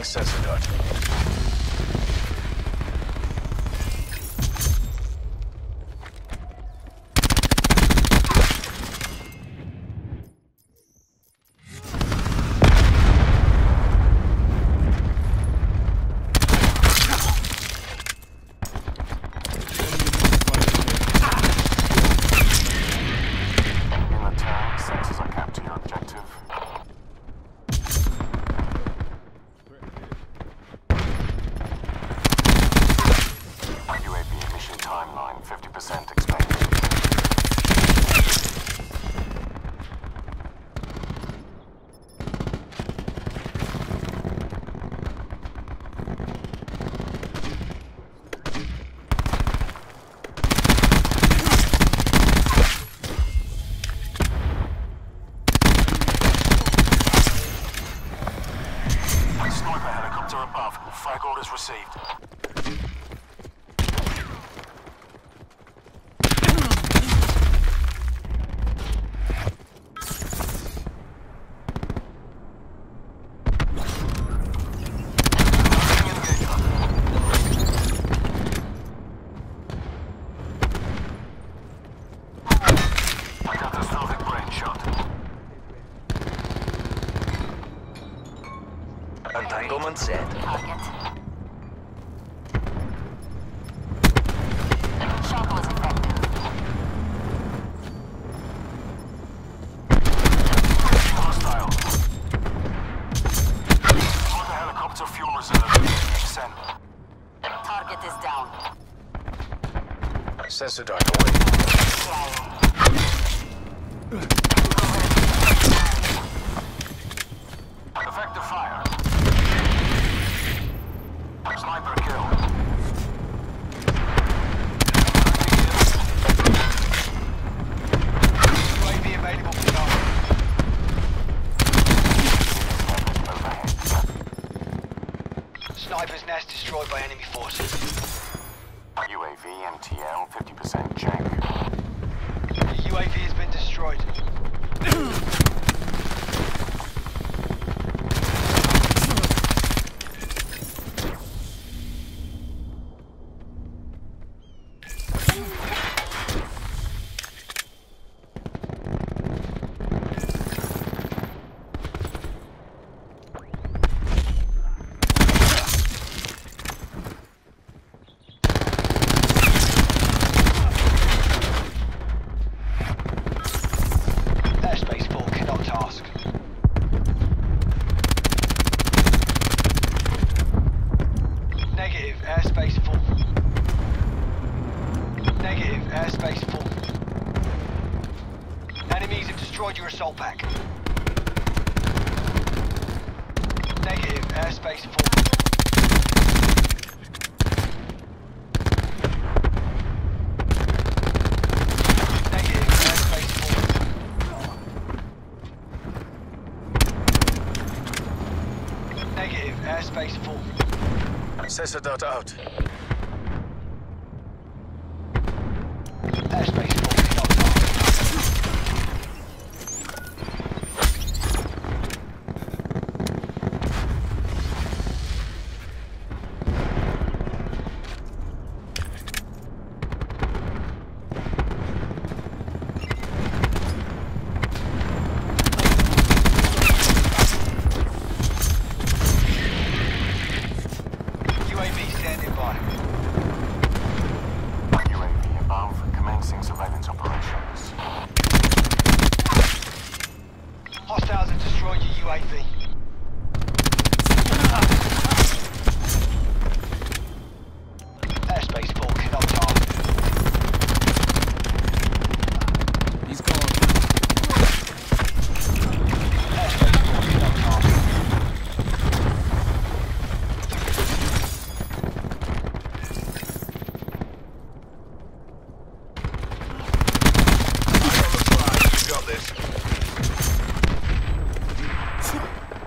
Deploying sensor dart. Frag orders received. Entanglement set. Target. Shock was effective. Hostile. On the helicopter fuel reserve. Send. Target is down. Sensor dart away. Effective fire. Sniper kill. UAV available for target. Sniper's nest destroyed by enemy forces. UAV MTL 50% check. The UAV has been destroyed. Airspace full. Enemies have destroyed your assault pack. Negative, airspace full. Negative, airspace full. Negative, airspace full. Sensor dart out. Airspace full. UAV standing by. UAV above, commencing surveillance operations. Hostiles have destroyed your UAV. Airspace full, cannot target. He's gone. Airspace full, cannot target. Got this.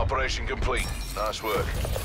Operation complete. Nice work.